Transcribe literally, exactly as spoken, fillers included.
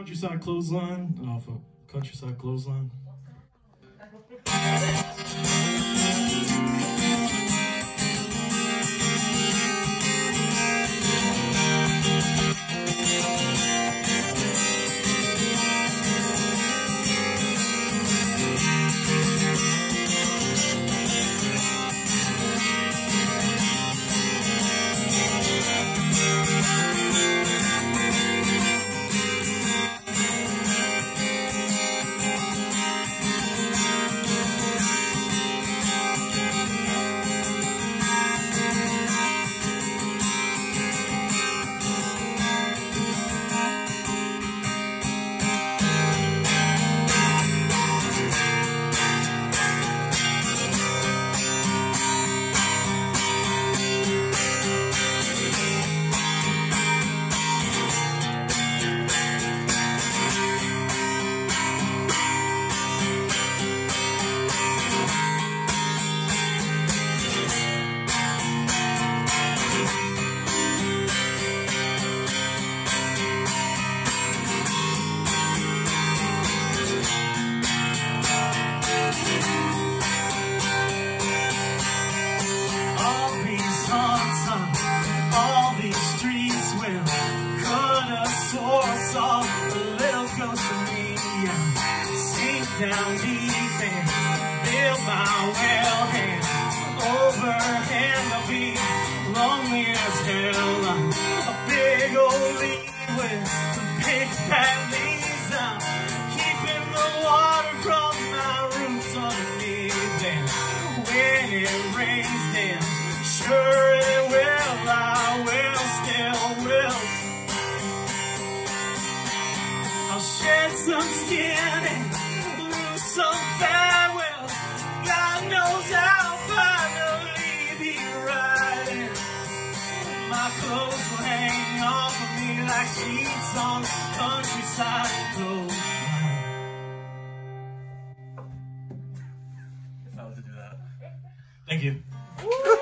Countryside Clothesline, off of Countryside Clothesline. Down deep and build my well hand overhand. I'll be lonely as hell. A big old leaf with some big fat leaves. I'm keeping the water from my roots underneath. And when it rains, then sure it will. I will, still will. I'll shed some skin and some farewell. God knows I'll finally be riding. My clothes will hang off of me like sheets on countryside clothesline. If I was to do that. Thank you.